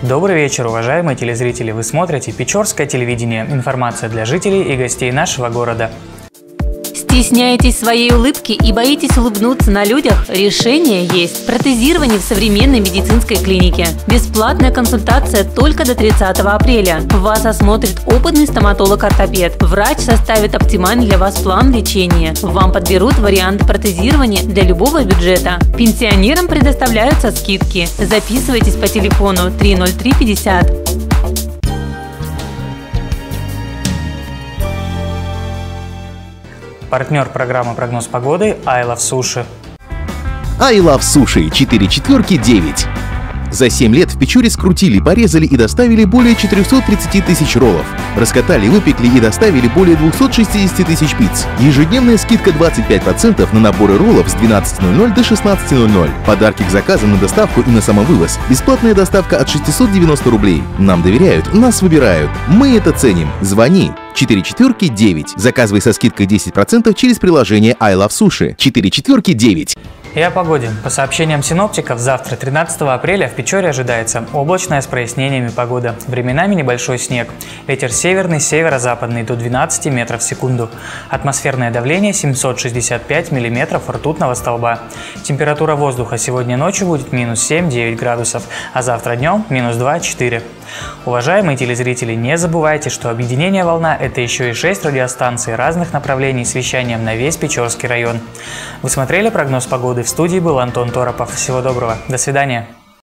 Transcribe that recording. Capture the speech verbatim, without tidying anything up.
Добрый вечер, уважаемые телезрители! Вы смотрите Печорское телевидение. Информация для жителей и гостей нашего города. Стесняетесь своей улыбки и боитесь улыбнуться на людях? Решение есть. Протезирование в современной медицинской клинике. Бесплатная консультация только до тридцатого апреля. Вас осмотрит опытный стоматолог-ортопед. Врач составит оптимальный для вас план лечения. Вам подберут варианты протезирования для любого бюджета. Пенсионерам предоставляются скидки. Записывайтесь по телефону три ноль три пятьдесят. Партнер программы «Прогноз погоды» I Love Sushi. I Love Sushi четыре четверки девять. За семь лет в Печоре скрутили, порезали и доставили более четырёхсот тридцати тысяч роллов. Раскатали, выпекли и доставили более двухсот шестидесяти тысяч пиц. Ежедневная скидка двадцать пять процентов на наборы роллов с двенадцати ноль-ноль до шестнадцати ноль-ноль. Подарки к заказам на доставку и на самовывоз. Бесплатная доставка от шестисот девяноста рублей. Нам доверяют, нас выбирают. Мы это ценим. Звони. четыре четверки девять. Заказывай со скидкой десять процентов через приложение I Love Sushi. четыре четверки девять. И о погоде. По сообщениям синоптиков, завтра, тринадцатого апреля, в Печоре ожидается облачная с прояснениями погода. Временами небольшой снег. Ветер северный, северо-западный до двенадцати метров в секунду. Атмосферное давление семьсот шестьдесят пять миллиметров ртутного столба. Температура воздуха сегодня ночью будет минус семь-девять градусов, а завтра днем минус два-четыре. Уважаемые телезрители, не забывайте, что объединение «Волна» – это еще и шесть радиостанций разных направлений с вещанием на весь Печорский район. Вы смотрели прогноз погоды? В студии был Антон Торопов. Всего доброго. До свидания.